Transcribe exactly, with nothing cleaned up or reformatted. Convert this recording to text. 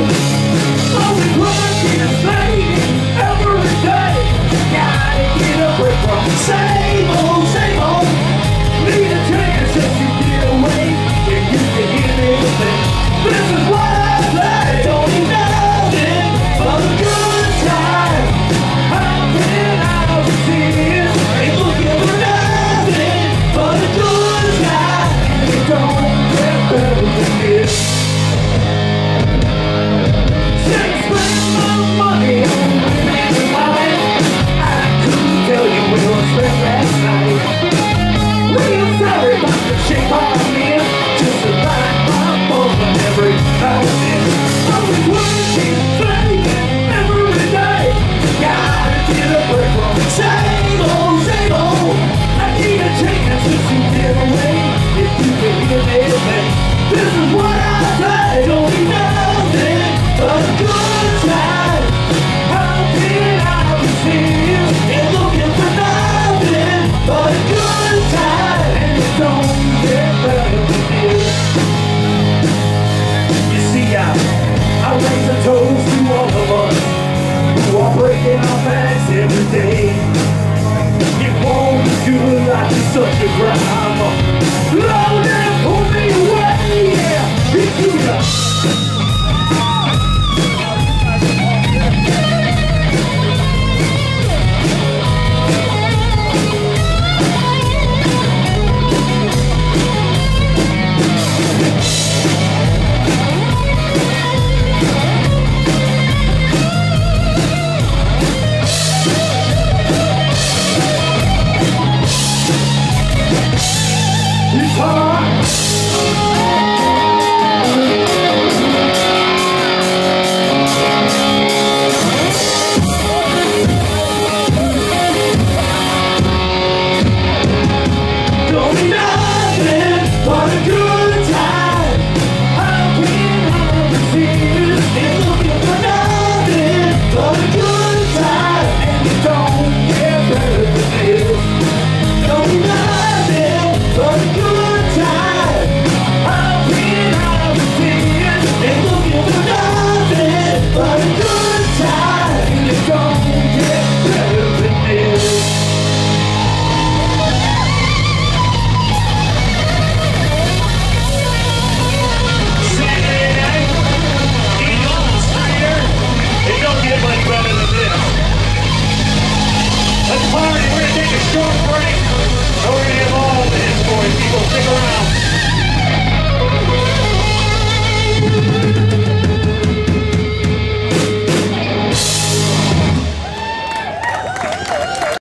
Always working and slaving every day. Gotta get away from the same old, same old. Need a chance just to get away. And you can hear anything. This is what I say. Don't need nothing but a good time. How can I resist? Ain't looking for nothing but a good time. It don't get better than this. Since spend my money on women in my life, I couldn't tell you where I spent last night. Real sorry about the shape I'm in, just to light my phone every now and then. I was working, playing every day. Gotta get a break from the same old, same old. I need a chance just to get away. If you can hear anything, this is what I say. Don't need nothing but a good time. How can I resist? Ain't looking for nothing but a good time. And it don't get better than this. You see, I, I raise a toast to all of us who are breaking our backs every day. It won't be good like it's such a crime. Lord, and pull me away, yeah, it's you. It's hard. Don't need nothing but a good time. How can I resist? Ain't looking for nothing but a good time. And it don't get better than this. Don't need nothing but a good time. How can I resist? Ain't looking for nothing but a good time. And it don't get better than this. It don't get much better than this. Let's party. We're going to take a short break. And we're going to have all the hits for you. People, stick around.